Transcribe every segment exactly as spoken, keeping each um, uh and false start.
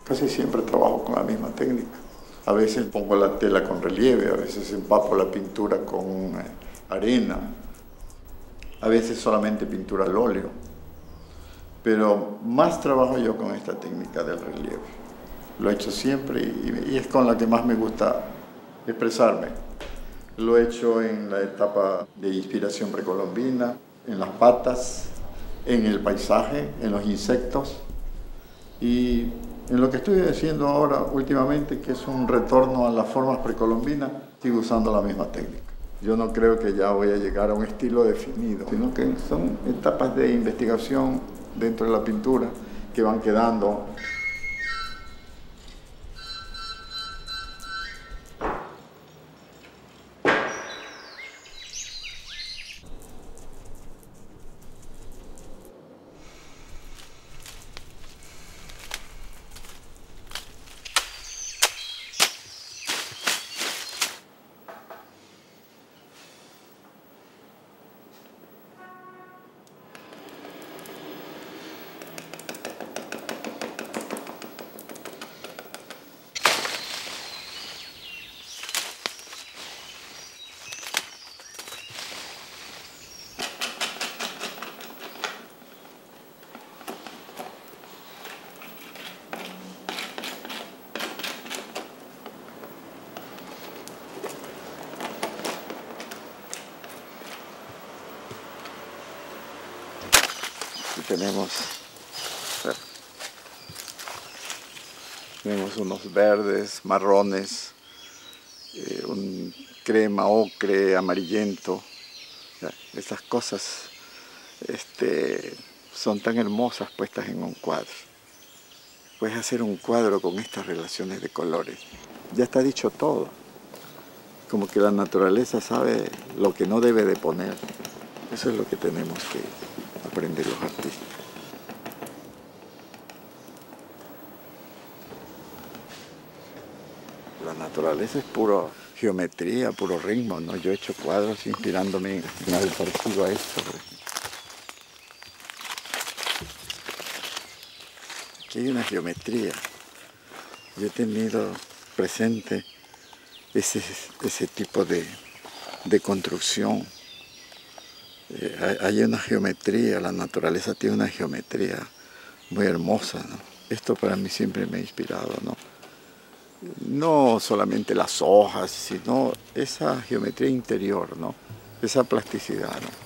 Casi siempre trabajo con la misma técnica. A veces pongo la tela con relieve, a veces empapo la pintura con eh, arena, a veces solamente pintura al óleo. Pero más trabajo yo con esta técnica del relieve. Lo he hecho siempre y, y es con la que más me gusta expresarme. Lo he hecho en la etapa de inspiración precolombina, en las patas, en el paisaje, en los insectos y en lo que estoy haciendo ahora últimamente, que es un retorno a las formas precolombinas, sigo usando la misma técnica. Yo no creo que ya voy a llegar a un estilo definido, sino que son etapas de investigación dentro de la pintura que van quedando. Tenemos, tenemos unos verdes, marrones, eh, un crema, ocre, amarillento. Esas cosas este, son tan hermosas puestas en un cuadro. Puedes hacer un cuadro con estas relaciones de colores. Ya está dicho todo. Como que la naturaleza sabe lo que no debe de poner. Eso es lo que tenemos que aprender los artistas. La naturaleza es puro geometría, puro ritmo, ¿no? Yo he hecho cuadros inspirándome en algo parecido a esto. Aquí hay una geometría. Yo he tenido presente ese, ese tipo de, de construcción. Eh, hay una geometría, la naturaleza tiene una geometría muy hermosa, ¿no? Esto para mí siempre me ha inspirado, ¿no? No solamente las hojas, sino esa geometría interior, ¿no? Esa plasticidad, ¿no?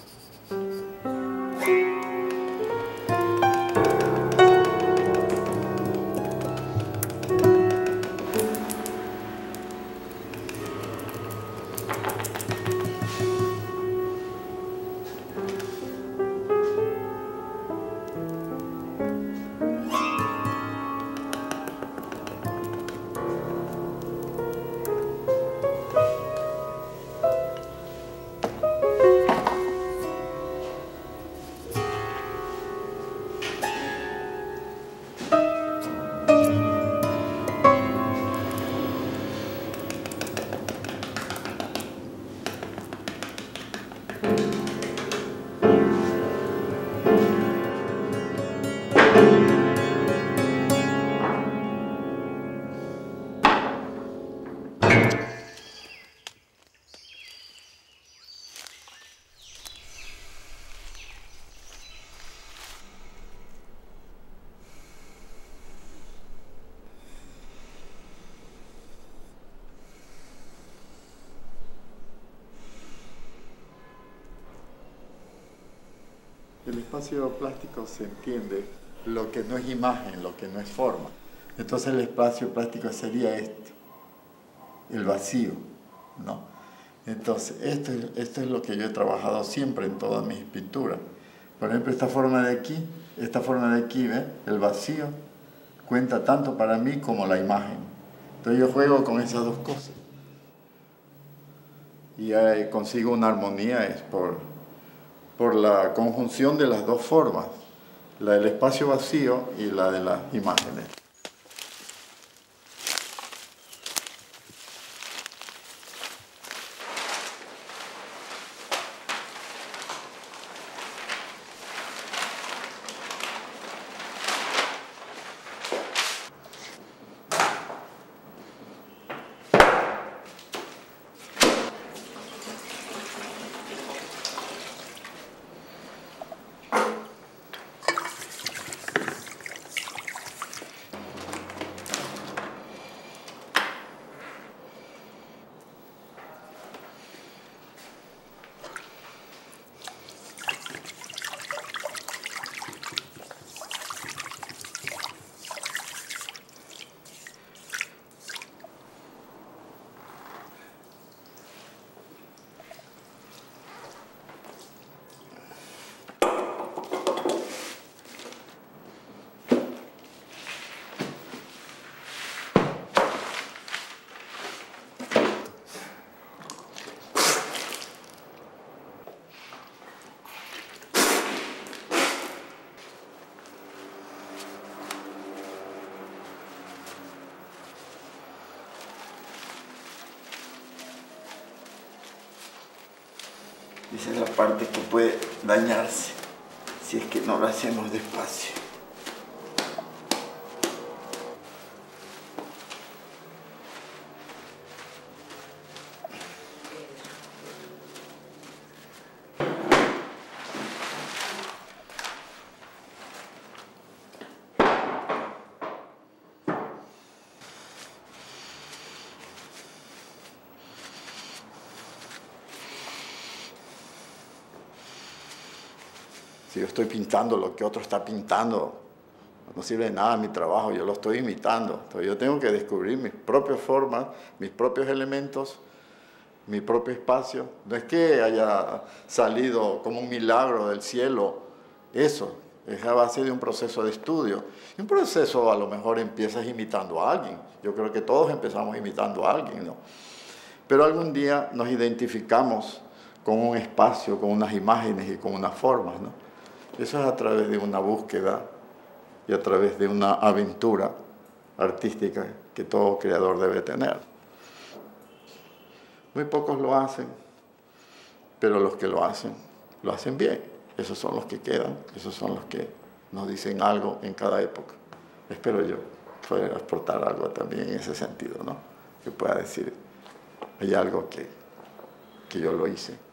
El espacio plástico se entiende lo que no es imagen, lo que no es forma. Entonces el espacio plástico sería esto, el vacío, ¿no? Entonces esto, esto es lo que yo he trabajado siempre en todas mis pinturas. Por ejemplo, esta forma de aquí, esta forma de aquí, ¿ves? El vacío cuenta tanto para mí como la imagen. Entonces yo juego con esas dos cosas. Y ahí consigo una armonía es por, por la conjunción de las dos formas, la del espacio vacío y la de las imágenes. Esa es la parte que puede dañarse si es que no lo hacemos despacio. Si yo estoy pintando lo que otro está pintando, no sirve de nada mi trabajo, yo lo estoy imitando. Entonces yo tengo que descubrir mis propias formas, mis propios elementos, mi propio espacio. No es que haya salido como un milagro del cielo, eso es a base de un proceso de estudio. Y un proceso a lo mejor empiezas imitando a alguien. Yo creo que todos empezamos imitando a alguien, ¿no? Pero algún día nos identificamos con un espacio, con unas imágenes y con unas formas, ¿no? Eso es a través de una búsqueda y a través de una aventura artística que todo creador debe tener. Muy pocos lo hacen, pero los que lo hacen, lo hacen bien. Esos son los que quedan, esos son los que nos dicen algo en cada época. Espero yo poder aportar algo también en ese sentido, ¿no? Que pueda decir, hay algo que, que yo lo hice.